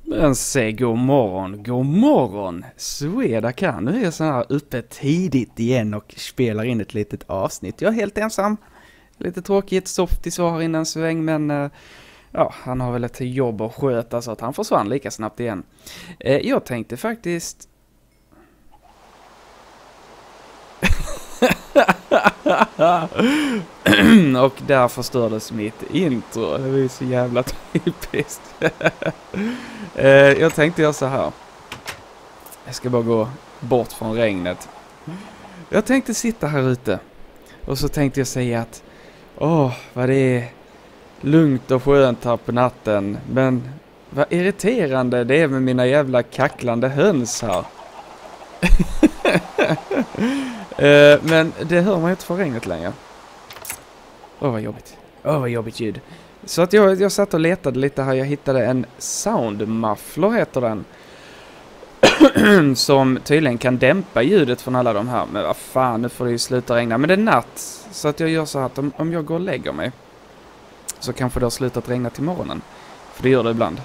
Men säg god morgon, Sveda kan. Nu är jag så här uppe tidigt igen och spelar in ett litet avsnitt. Jag är helt ensam, lite tråkigt, Softie var här innan sväng, men ja, han har väl ett jobb att sköta så att han försvann lika snabbt igen. Jag tänkte faktiskt... Och där förstördes mitt intro. Det var ju så jävla typiskt. Jag tänkte göra så här. Jag ska bara gå bort från regnet. Jag tänkte sitta här ute. Och så tänkte jag säga att vad det är lugnt och skönt här på natten. Men vad irriterande det är med mina jävla kacklande höns här. Men det hör man inte för regnet längre. Vad jobbigt. Vad jobbigt ljud. Så att jag satt och letade lite här. Jag hittade en soundmuffler heter den. Som tydligen kan dämpa ljudet från alla de här. Men vad fan, nu får det ju sluta regna. Men det är natt. Så att jag gör så här att om jag går och lägger mig. Så kanske det har slutat regna till morgonen. För det gör det ibland.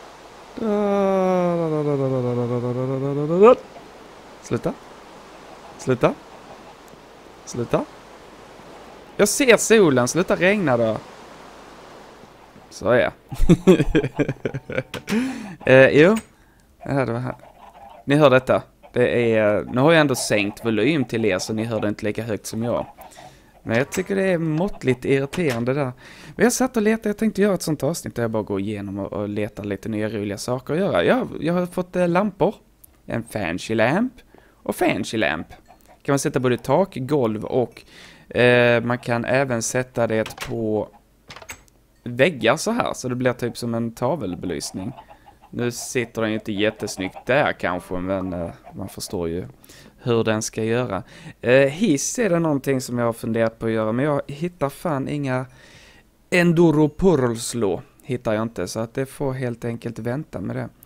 Sluta. Jag ser solen, sluta regna då. Så är jag. Jo. Det var här. Ni hör detta. Nu har jag ändå sänkt volym till er så ni hör det inte lika högt som jag. Men jag tycker det är måttligt irriterande där. Men jag satt och letade, jag tänkte göra ett sånt avsnitt där jag bara går igenom och letar lite nya roliga saker att göra. Jag har fått lampor. En fancy lamp och fancy lamp. Kan man sätta både tak, golv och man kan även sätta det på väggar så här. Så det blir typ som en tavelbelysning. Nu sitter den ju inte jättesnyggt där kanske, men man förstår ju hur den ska göra. Hiss är det någonting som jag har funderat på att göra, men jag hittar fan inga enduropurslo. Hittar jag inte, så att det får helt enkelt vänta med det.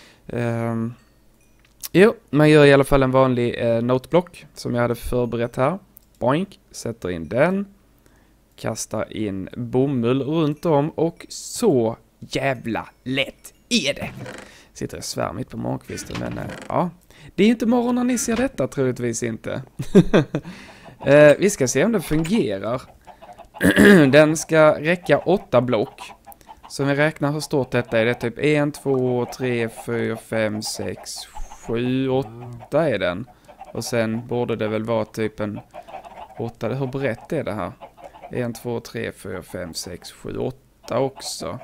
Jo, man gör i alla fall en vanlig noteblock som jag hade förberett här. Boink, sätter in den. Kastar in bomull runt om och så jävla lätt är det. Sitter jag svär mitt på morgonkvisten, men ja. Det är inte morgon när ni ser detta, troligtvis inte. Vi ska se om det fungerar. Den ska räcka 8 block. Så om vi räknar hur stort detta är, det typ 1, 2, 3, 4, 5, 6, 7, 8 är den. Och sen borde det väl vara typ en 8. Hur brett är det här? 1, 2, 3, 4, 5, 6, 7, 8 också.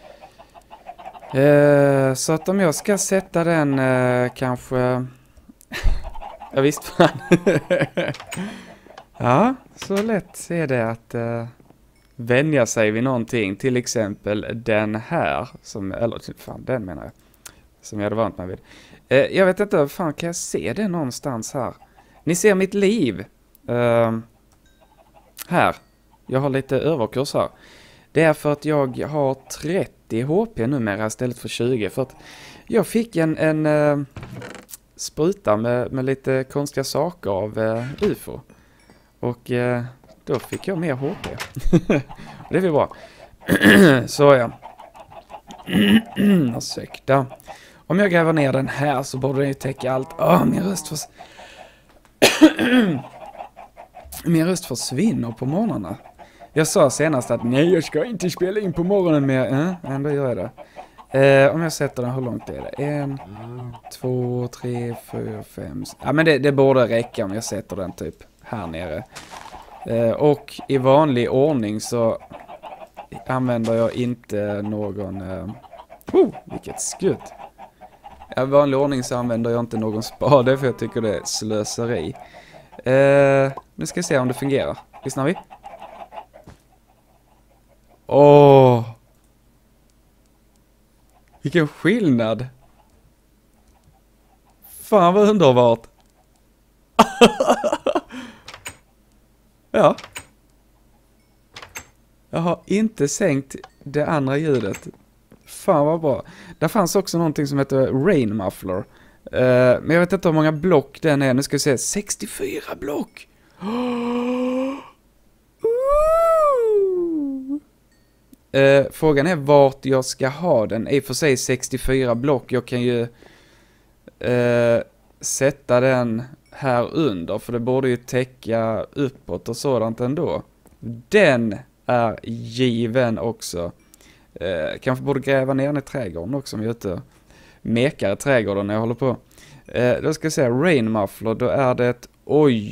Så att om jag ska sätta den kanske... Ja visst fan. Ja, så lätt är det att vänja sig vid någonting. Till exempel den här. Eller fan, den menar jag. Som jag hade vant mig vid. Jag vet inte, fan kan jag se det någonstans här? Ni ser mitt liv. Här. Jag har lite överkurs här. Det är för att jag har 30 HP numera istället för 20. För att jag fick en spruta med lite konstiga saker av UFO. Och då fick jag mer HP. Det är väl bra. Så ja. Ursäkta. Om jag gräver ner den här så borde den ju täcka allt. Min röst försvinner på morgnarna. Jag sa senast att nej, jag ska inte spela in på morgonen mer. Ändå gör jag det. Om jag sätter den, hur långt är det? 1, 2, 3, 4, 5. Ja, men det borde räcka om jag sätter den typ här nere. Och i vanlig ordning så använder jag inte någon... vilket skutt. I vanlig ordning så använder jag inte någon spade för jag tycker det är slöseri. Nu ska vi se om det fungerar. Lyssnar vi? Vilken skillnad. Fan vad underbart. Ja. Jag har inte sänkt det andra ljudet. Fan vad bra. Där fanns också någonting som heter Rain Muffler. Men jag vet inte hur många block den är. Nu ska vi se. 64 block. Frågan är vart jag ska ha den. I och för sig 64 block. Jag kan ju sätta den här under. För det borde ju täcka uppåt och sådant ändå. Den är given också. Kanske borde gräva ner den i trädgården också om jag är ute. Mekar i trädgården när jag håller på. Då ska jag säga rain muffler. Då är det ett oj.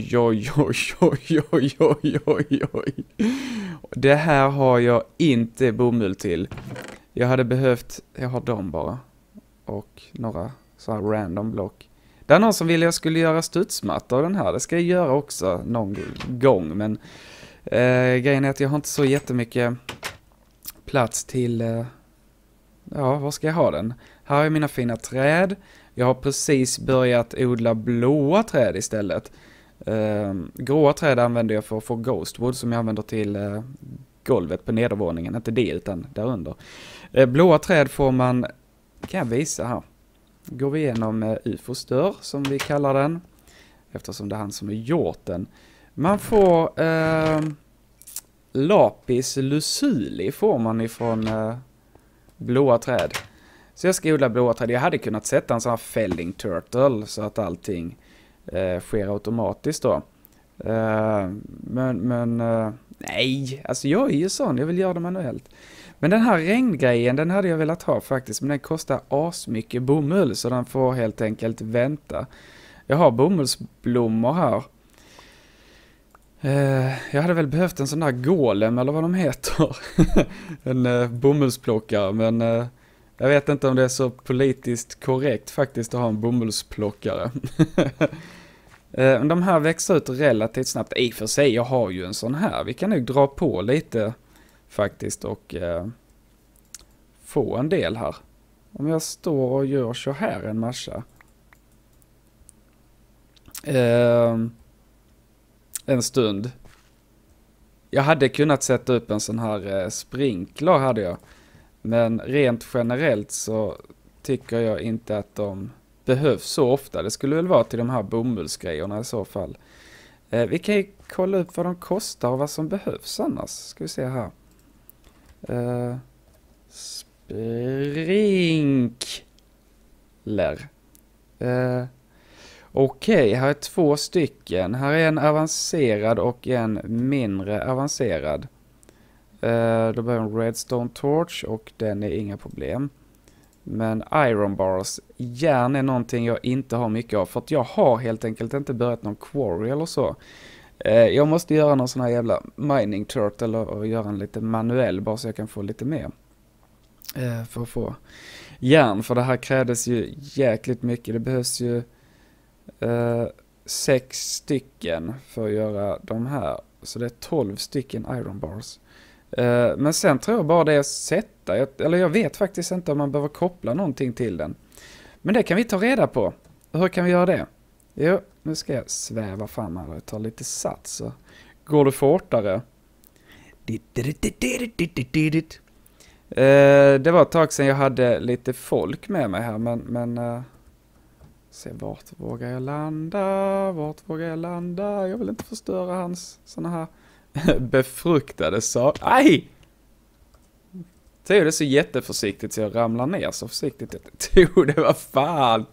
Det här har jag inte bomull till. Jag hade behövt, jag har dem bara. Och några så här random block. Det är någon som ville jag skulle göra studsmatta av den här. Det ska jag göra också någon gång. Men grejen är att jag har inte så jättemycket plats till... ja, var ska jag ha den? Här har jag mina fina träd. Jag har precis börjat odla blåa träd istället. Gråa träd använder jag för att få ghostwood som jag använder till golvet på nedervåningen. Inte det utan där under. Blåa träd får man, kan jag visa här. Går vi igenom UFO-stör som vi kallar den. Eftersom det är han som har gjort den. Man får lapis lazuli får man ifrån blåa träd. Så jag ska odla blåa träd. Jag hade kunnat sätta en sån här felling turtle så att allting sker automatiskt då. Men nej, alltså jag är ju sån. Jag vill göra det manuellt. Men den här regngrejen, den hade jag velat ha faktiskt. Men den kostar asmycket bomull så den får helt enkelt vänta. Jag har bomullsblommor här. Jag hade väl behövt en sån där golem eller vad de heter. En bomullsplockare, men jag vet inte om det är så politiskt korrekt faktiskt att ha en bomullsplockare. De här växer ut relativt snabbt. I och för sig, jag har ju en sån här. Vi kan nog dra på lite faktiskt och få en del här. Om jag står och gör så här en massa. En stund. Jag hade kunnat sätta upp en sån här sprinkler hade jag. Men rent generellt så tycker jag inte att de behövs så ofta. Det skulle väl vara till de här bomullsgrejerna i så fall. Vi kan ju kolla upp vad de kostar och vad som behövs annars. Ska vi se här. Sprinkler. Okej, här är 2 stycken. Här är en avancerad och en mindre avancerad. Då behöver en redstone torch och den är inga problem. Men iron bars, järn är någonting jag inte har mycket av. För att jag har helt enkelt inte börjat någon quarry eller så. Jag måste göra någon sån här jävla mining turtle och göra en lite manuell bara så jag kan få lite mer. För att få järn, för det här krävdes ju jäkligt mycket. Det behövs ju 6 stycken för att göra de här. Så det är 12 stycken iron bars. Men sen tror jag bara det är att sätta. Eller jag vet faktiskt inte om man behöver koppla någonting till den. Men det kan vi ta reda på. Hur kan vi göra det? Jo, nu ska jag sväva fram här och ta lite sats. Så går det fortare. Det var ett tag sedan jag hade lite folk med mig här. Men se, vart vågar jag landa? Vart vågar jag landa? Jag vill inte förstöra hans såna här befruktade saker. Aj! Tog det så jätteförsiktigt så jag ramlar ner så försiktigt. Det var fan.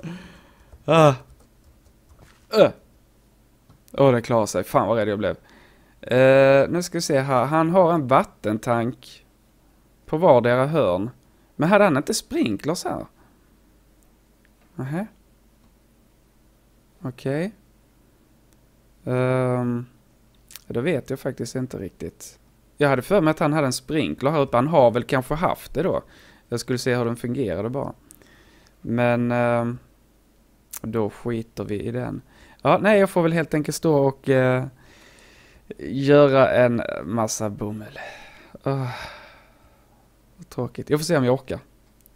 Det klarar sig. Fan vad rädd jag blev. Nu ska vi se här. Han har en vattentank på vardera hörn. Men hade han inte sprinklers här? Nähä. Okej. Då vet jag faktiskt inte riktigt. Jag hade för mig att han hade en sprinkler här uppe. Han har väl kanske haft det då. Jag skulle se hur den fungerade bara. Men då skiter vi i den. Ja, nej, jag får väl helt enkelt stå och göra en massa bomull. Tråkigt. Jag får se om jag orkar.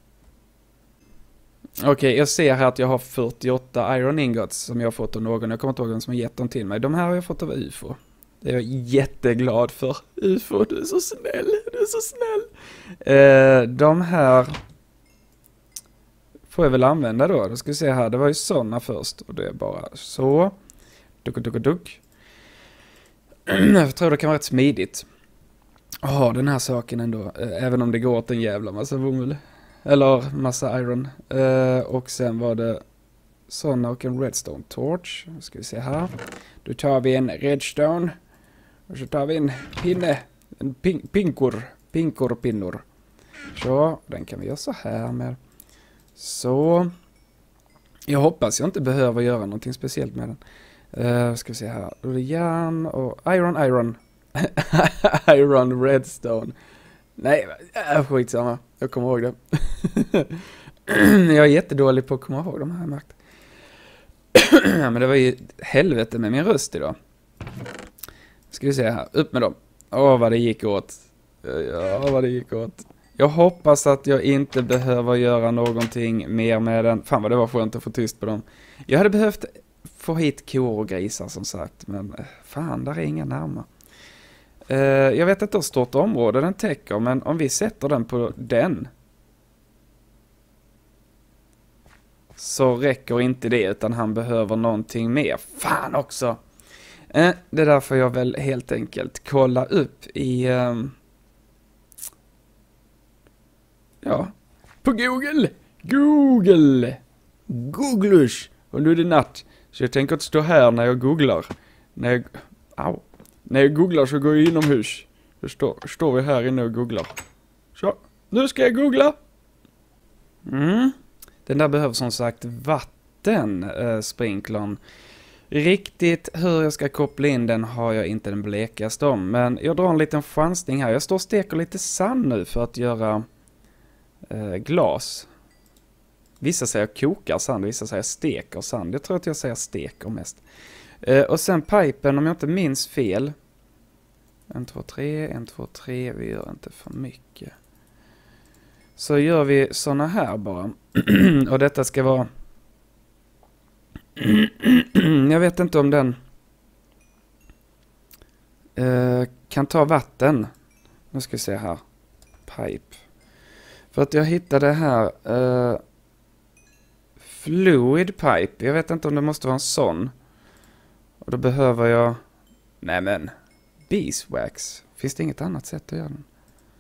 Okej, jag ser här att jag har 48 iron ingots som jag har fått av någon. Jag kommer inte ihåg vem som har gett dem till mig. De här har jag fått av UFO. Det är jag jätteglad för. UFO, du är så snäll. Du är så snäll. De här får jag väl använda då. Då ska vi se här. Det var ju sådana först. Och det är bara så. Duk. Jag tror det kan vara rätt smidigt. ha den här saken ändå. Även om det går åt en jävla massa bomull. Eller massa iron. Och sen var det sådana och en redstone torch. Nu ska vi se här. Då tar vi en redstone. Och så tar vi en pinne. En pinnor. Så, den kan vi göra så här med. Så. Jag hoppas jag inte behöver göra någonting speciellt med den. Ska vi se här. Då är det järn och iron. Iron redstone. Nej, skitsamma. Jag kommer ihåg det. Jag är jättedålig på att komma ihåg de här märkt. Men det var ju helvete med min röst idag. Ska vi se här. Upp med dem. Vad det gick åt. Ja, vad det gick åt. Jag hoppas att jag inte behöver göra någonting mer med den. Fan vad det var skönt att få tyst på dem. Jag hade behövt få hit kor och grisar som sagt. Men fan, där är inga närmare. Jag vet inte hur stort område den täcker. Men om vi sätter den på den. Så räcker inte det utan han behöver någonting mer. Fan också! Det är därför jag väl helt enkelt kolla upp i... ja, på Google! Googlers! Och nu är det natt. Så jag tänker att stå här när jag googlar. När jag googlar så går jag inomhus. Då står vi här inne och googlar. Så, nu ska jag googla! Den där behöver som sagt vatten, sprinklern. Riktigt hur jag ska koppla in den har jag inte den blekaste om. Men jag drar en liten chansning här. Jag står och steker lite sand nu för att göra glas. Vissa säger kokar sand, vissa säger steker sand. Jag tror att jag säger steker mest. Och sen pipen, om jag inte minns fel. 1, 2, 3. Vi gör inte för mycket. Så gör vi såna här bara. Och detta ska vara... jag vet inte om den kan ta vatten. Nu ska vi se här. Pipe. För att jag hittade här fluid pipe. Jag vet inte om det måste vara en sån. Och då behöver jag... nämen. Beeswax. Finns det inget annat sätt att göra den?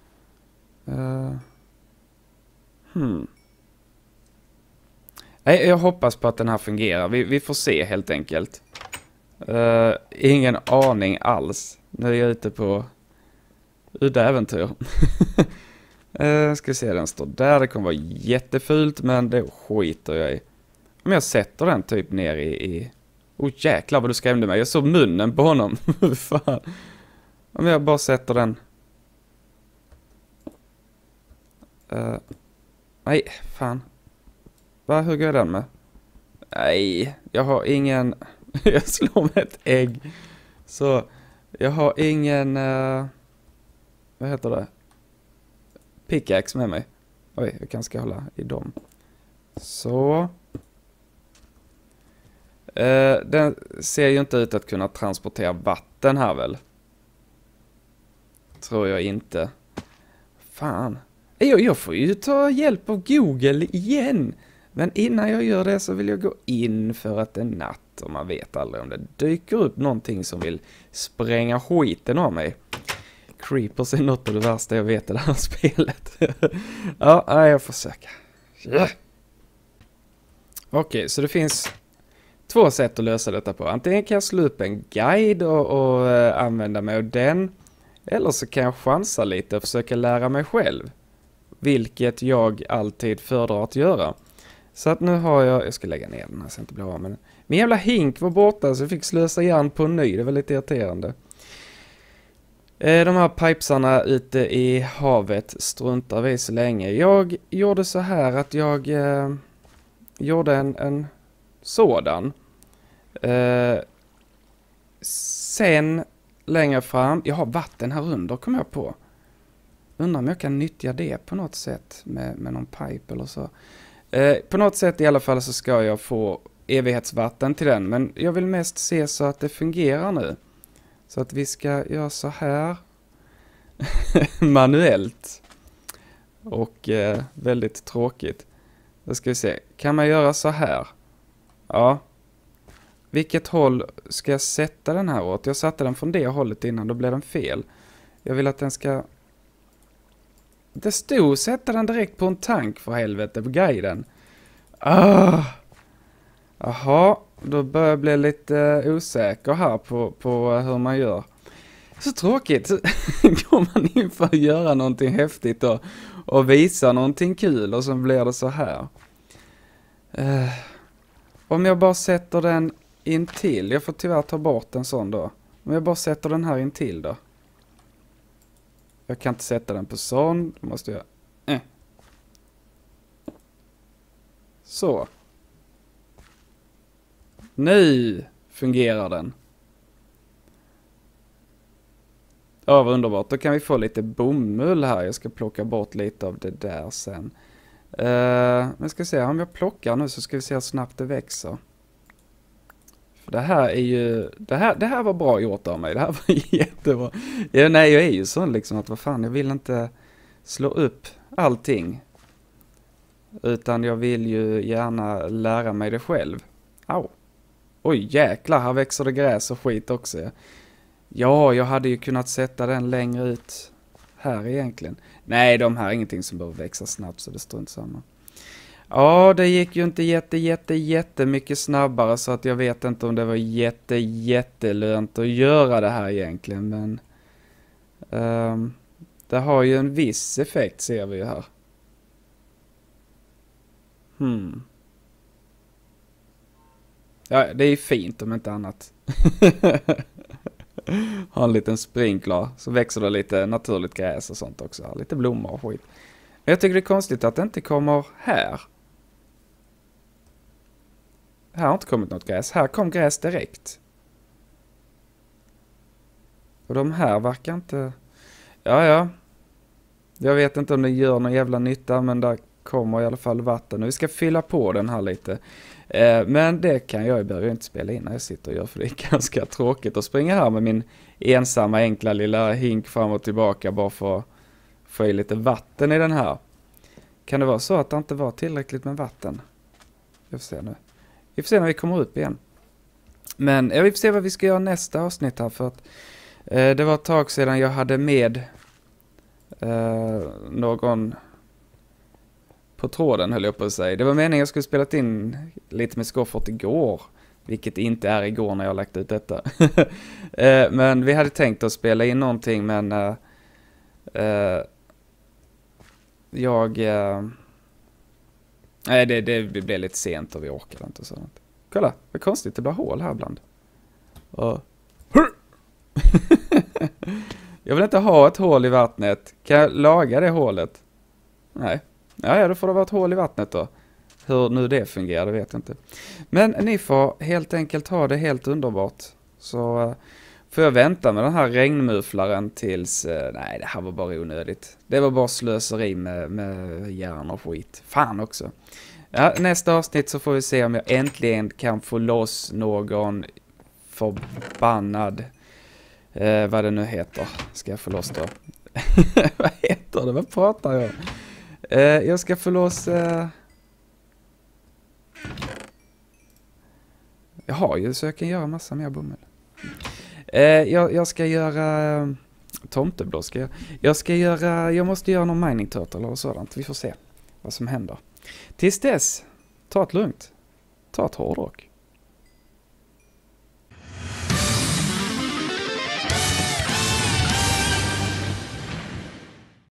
Nej, jag hoppas på att den här fungerar. Vi får se helt enkelt. Ingen aning alls. Nu är jag ute på udda äventyr. Ska se, den står där. Det kommer vara jättefult, men det skiter jag i. Om jag sätter den typ ner i... jäklar vad du skrämde mig. Jag såg munnen på honom. Fan. Om jag bara sätter den... nej, fan. Hur går den med? Nej, jag har ingen... jag slår med ett ägg. Så, jag har ingen... vad heter det? Pickaxe med mig. Oj, jag kanske ska hålla i dem. Så. Den ser ju inte ut att kunna transportera vatten här väl? Tror jag inte. Fan. Jag får ju ta hjälp av Google igen. Men innan jag gör det så vill jag gå in för att det är natt. Och man vet aldrig om det dyker upp någonting som vill spränga skiten av mig. Creepers är något av det värsta jag vet i det här spelet. Ja, jag får söka. Yeah. Okej, så det finns 2 sätt att lösa detta på. Antingen kan jag slå upp en guide och använda mig av den. Eller så kan jag chansa lite och försöka lära mig själv. Vilket jag alltid föredrar att göra. Så att nu har jag ska lägga ner den här så jag inte blir av med den. Min jävla hink var borta så jag fick slösa järn på en ny. Det var lite irriterande. De här pipesarna ute i havet struntar vi så länge. Jag gjorde så här att jag gjorde en sådan. Sen längre fram, jag har vatten här under kom jag på. Undrar om jag kan nyttja det på något sätt med någon pipe eller så. På något sätt i alla fall så ska jag få evighetsvatten till den. Men jag vill mest se så att det fungerar nu. Så att vi ska göra så här. Manuellt. Och väldigt tråkigt. Då ska vi se. Kan man göra så här? Ja. Vilket håll ska jag sätta den här åt? Jag satte den från det hållet innan, då blev den fel. Jag vill att den ska... Det stod sätta den direkt på en tank för helvete på guiden. Jaha, då börjar jag bli lite osäker här på hur man gör. Så tråkigt. Går man in för att göra någonting häftigt och visa någonting kul och så blir det så här. Om jag bara sätter den in till. Jag får tyvärr ta bort en sån då. Om jag bara sätter den här in till då. Jag kan inte sätta den på sån. Då måste jag... Så. Nu fungerar den. Ja, vad underbart. Då kan vi få lite bomull här. Jag ska plocka bort lite av det där sen. Men ska se, om jag plockar nu så ska vi se hur snabbt det växer. För det här är ju... Det här var bra gjort av mig. Det här var jättebra. Ja, nej, jag är ju sån liksom att vad fan, jag vill inte slå upp allting. Utan jag vill ju gärna lära mig det själv. Au. Oj, jäklar, här växer det gräs och skit också. Ja, jag hade ju kunnat sätta den längre ut här egentligen. Nej, de här är ingenting som behöver växa snabbt så det står inte samma. Ja, det gick ju inte jättemycket snabbare så att jag vet inte om det var jättelönt att göra det här egentligen. Men det har ju en viss effekt ser vi ju här. Ja, det är fint om inte annat. Ha en liten sprinkler. Så växer det lite naturligt gräs och sånt också. Lite blommor och skit. Men jag tycker det är konstigt att det inte kommer här. Här har inte kommit något gräs. Här kom gräs direkt. Och de här verkar inte... Ja. Jag vet inte om det gör någon jävla nytta. Men där kommer i alla fall vatten. Och vi ska fylla på den här lite. Men det kan jag behöver inte spela in när jag sitter och gör. För det är ganska tråkigt att springa här med min ensamma enkla lilla hink fram och tillbaka. Bara för att få i lite vatten i den här. Kan det vara så att det inte var tillräckligt med vatten? Jag får se nu. Vi får se när vi kommer upp igen. Men jag vill se vad vi ska göra nästa avsnitt här. För att det var ett tag sedan jag hade med någon på tråden höll jag på att säga. Det var meningen jag skulle spelat in lite med Skoffort igår. Vilket inte är igår när jag har lagt ut detta. Men vi hade tänkt att spela in någonting men nej, det blev lite sent och vi orkade inte och sånt. Kolla, vad konstigt, det blir hål här ibland. Jag vill inte ha ett hål i vattnet. Kan jag laga det hålet? Nej. Ja, då får det vara ett hål i vattnet då. Hur nu det fungerar, det vet jag inte. Men ni får helt enkelt ha det helt underbart. Så får jag vänta med den här regnmufflaren tills... nej, det här var bara onödigt. Det var bara slöseri med järn och skit. Fan också. Ja, nästa avsnitt så får vi se om jag äntligen kan få loss någon förbannad... vad det nu heter. Ska jag få loss då? Vad heter det? Vad pratar jag? Jag ska få loss... jag har ju så jag kan göra massa mer bomull. Jag ska göra tomteblå. Jag måste göra någon mining turtle och sådant. Vi får se vad som händer. Tills dess, ta ett lugnt. Ta ett hårdrock.